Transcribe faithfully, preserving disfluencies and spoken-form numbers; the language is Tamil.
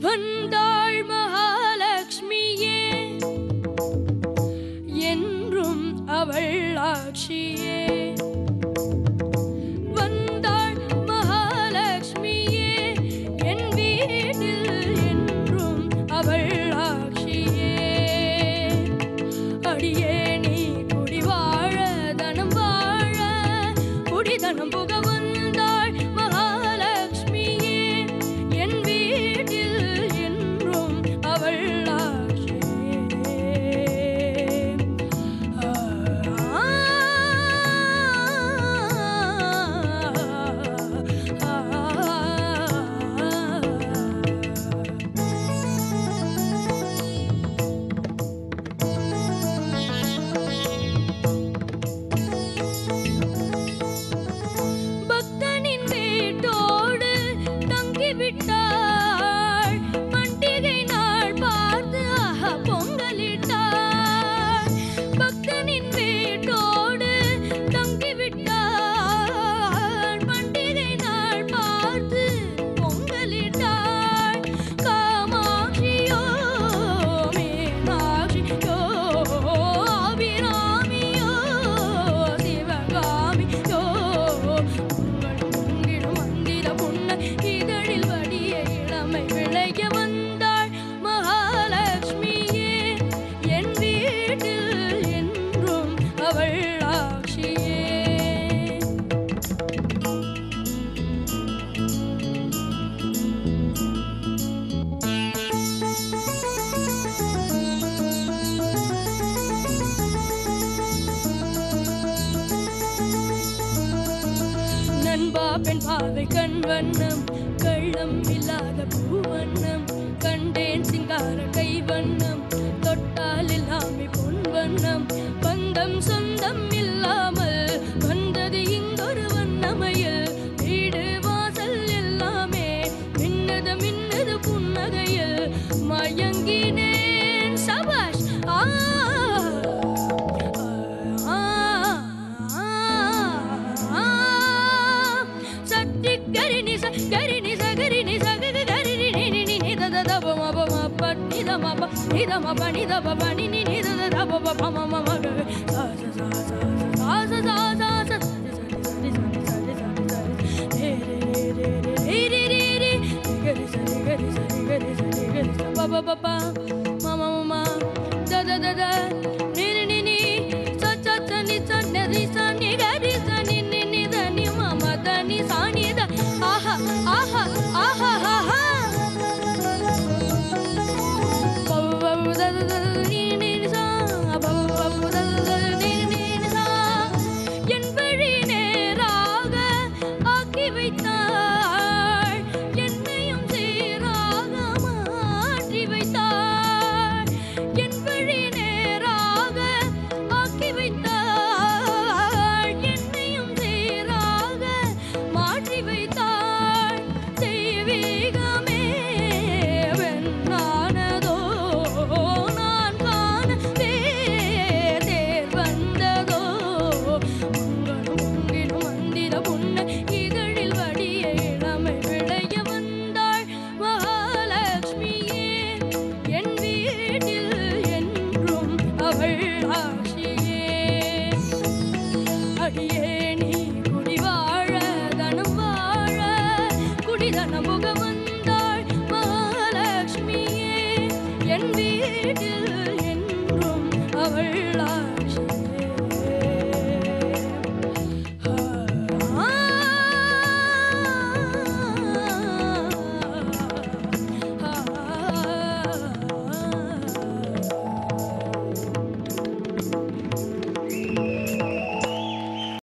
வந்தாள் மகாலட்சுமியே என்றும் அவள் ஆட்சியே வந்தாள் மகாலட்சுமியே என் வீட்டில் என்றும் அவள் ஆட்சியே அடியே நீ குடி வாழ தனம் வாழ குடி தனம் புக வந்தாள் மகாலட்சுமியே என் வீட்டில் என்றும் அவள் ஆட்சியே பக்தனின் வீட்டோடு தங்கிவிட்டாள் பண்டிகை நாள் பார்த்து ஆஹா பொங்கலிட்டாள் பக்தனின் வீட்டோடு தங்கிவிட்டாள் பண்டிகை நாள் பார்த்து பொங்கலிட்டாள் காமாட்சியோ மீனாட்சியோ அபிராமியோ சிவகாமியோ இதழில் வடிய இளமை விளைய வந்தாள் மகாலட்சுமியே என் வீட்டில் என்றும் அவள் ஆட்சியே நண்பா பெண் பாவை கண் வண்ணம் கள்ளம் இல்லாத பூவண்ணம் கண்டேன் சிங்கார கை வண்ணம் தொட்டால் எல்லாமே பொன் வண்ணம் பந்தம் சொந்தம் இல்லாமல் வந்தது இங்கொரு வண்ணமையில் வீடு வாசல் எல்லாமே மின்னது மின்னது புன்னகையில் மயங்கினேன் சபாஷ் ஆ Gari ni sa gari ni sa gari ni sa gari gari ni ni ni ni da da da ba ma ba ma pa ni da ma ba ni da ma ba ni da ba ba ni ni ni da da da ba ba ma ma ma ga sa sa sa sa sa sa sa sa re re re re re re gari sa gari sa gari sa gari sa ba ba ba ba ma ma ma da da da da ni ni ni ni sa sa sa ni sa ni sa ni gari sa ni ni ni da ni ma ma da ni sa ni da aha aha aha aha babu babu da da da ni ni sa babu babu da da ni ni sa என் வழி நேராக ஆக்கி வைத்தாள் என்னையும் சீராக மாற்றி வைத்தாள் என் வழி நேராக ஆக்கி வைத்தாள் என்னையும் சீராக மாற்றி வைத்தாள் தெய்வீகமே வெண்ணானதோ நான் காண தேர் தேர் வந்ததோ உங்களும் உங்கிலும் மந்திர புன்ன இதழில் வடிய இளமை விளைய வந்தாள் மகாலட்சுமியே என் வீட்டில் என்றும் அவள் ஆட்சியே அடியே நீ குடி வாழ தனம் வாழ குடிதனம் புக வந்தாள் மகாலட்சுமியே என் வீட்டில் என்றும் அவள் ஆட்சியே